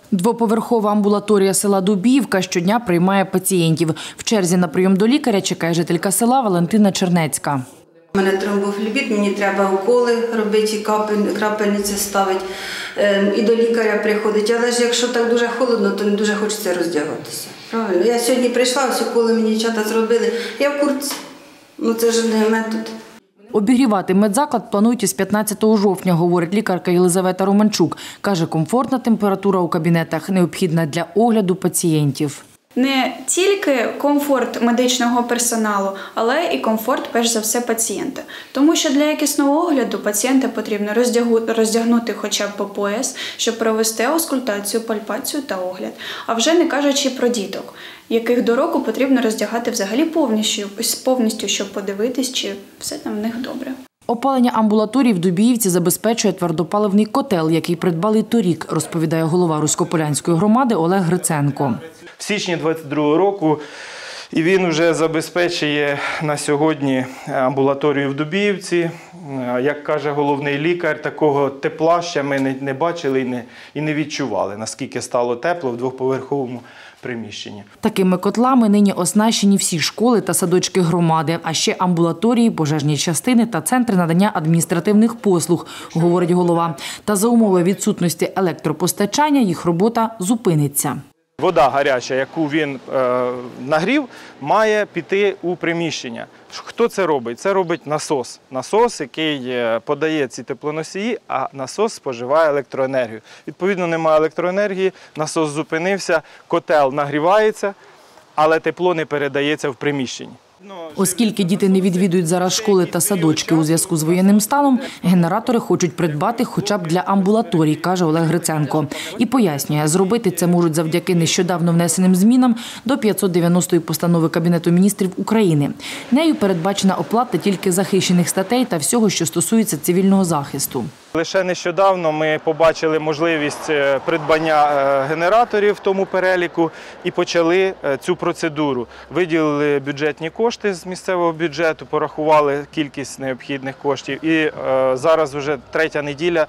Двоповерхова амбулаторія села Дубіївка щодня приймає пацієнтів. В черзі на прийом до лікаря чекає жителька села Валентина Чернецька. У мене тромбофлебіт, мені треба уколи робити, крапельниці ставити, і до лікаря приходить. Але ж якщо так дуже холодно, то не дуже хочеться роздягатися. Правильно? Я сьогодні прийшла, ось уколи мені дівчата зробили, я в куртці. Це ж не метод. Обігрівати медзаклад планують із 15 жовтня, говорить лікарка Єлизавета Романчук. Каже, комфортна температура у кабінетах необхідна для огляду пацієнтів. Не тільки комфорт медичного персоналу, але і комфорт, перш за все, пацієнта. Тому що для якісного огляду пацієнта потрібно роздягнути хоча б по пояс, щоб провести аускультацію, пальпацію та огляд. А вже не кажучи про діток, яких до року потрібно роздягати взагалі повністю, щоб подивитись, чи все там в них добре. Опалення амбулаторії в Дубіївці забезпечує твердопаливний котел, який придбали торік, розповідає голова Руськополянської громади Олег Гриценко. В січні 2022 року і він вже забезпечує на сьогодні амбулаторію в Дубіївці. Як каже головний лікар, такого тепла ще ми не бачили і не відчували, наскільки стало тепло в двоповерховому приміщенні. Такими котлами нині оснащені всі школи та садочки громади, а ще амбулаторії, пожежні частини та центри надання адміністративних послуг, говорить голова. Та за умови відсутності електропостачання їх робота зупиниться. Вода гаряча, яку він нагрів, має піти у приміщення. Хто це робить? Це робить насос. Насос, який подає ці теплоносії, а насос споживає електроенергію. Відповідно, немає електроенергії, насос зупинився, котел нагрівається, але тепло не передається в приміщення. Оскільки діти не відвідують зараз школи та садочки у зв'язку з воєнним станом, генератори хочуть придбати хоча б для амбулаторій, каже Олег Гриценко. І пояснює, зробити це можуть завдяки нещодавно внесеним змінам до 590-ї постанови Кабінету міністрів України. Нею передбачена оплата тільки захищених статей та всього, що стосується цивільного захисту. Лише нещодавно ми побачили можливість придбання генераторів в тому переліку і почали цю процедуру. Виділили бюджетні кошти з місцевого бюджету, порахували кількість необхідних коштів. І зараз вже третя неділя,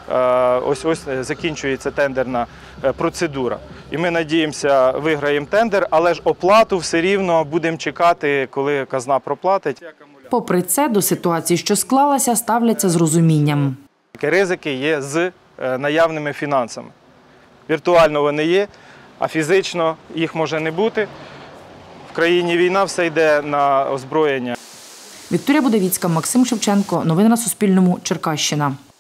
ось закінчується тендерна процедура. І ми надіємося, виграємо тендер, але ж оплату все рівно будемо чекати, коли казна проплатить. Попри це, до ситуації, що склалася, ставляться з розумінням. Ризики є з наявними фінансами. Віртуально вони є, а фізично їх може не бути. В країні війна, все йде на озброєння. Вікторія Будавіцька, Максим Шевченко. Новини на Суспільному. Черкащина.